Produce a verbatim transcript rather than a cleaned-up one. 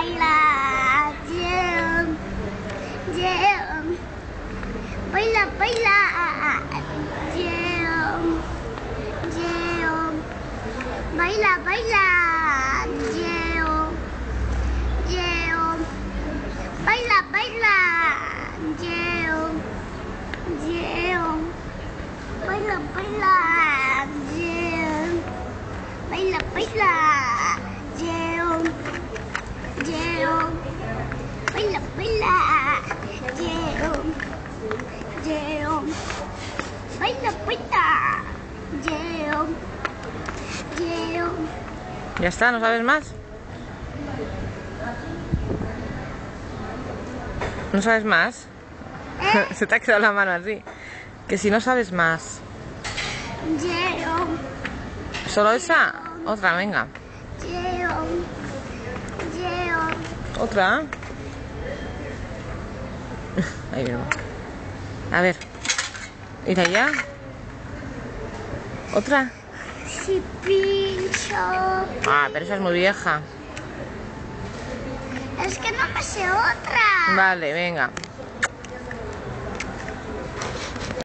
baila, yeah, yeah. Baila, baila, yeah, yeah. Baila, baila, yeah, yeah. Baila, baila, yeah, yeah. Baila, baila, yeah. Baila, baila, yeah, yeah. Baila, baila, yeah, yeah. Baila, baila, yeah, yeah. Ya está, ¿no sabes más? ¿No sabes más? ¿Eh? Se te ha quedado la mano así. Que si no sabes más. Yeah, ¿Solo esa? Otra, venga. yeah, yeah. Otra. Ahí mismo. A ver. ¿Ir allá? ¿Otra? Si pincho. Ah, pero esa es muy vieja. Es que no me sé otra. Vale, venga.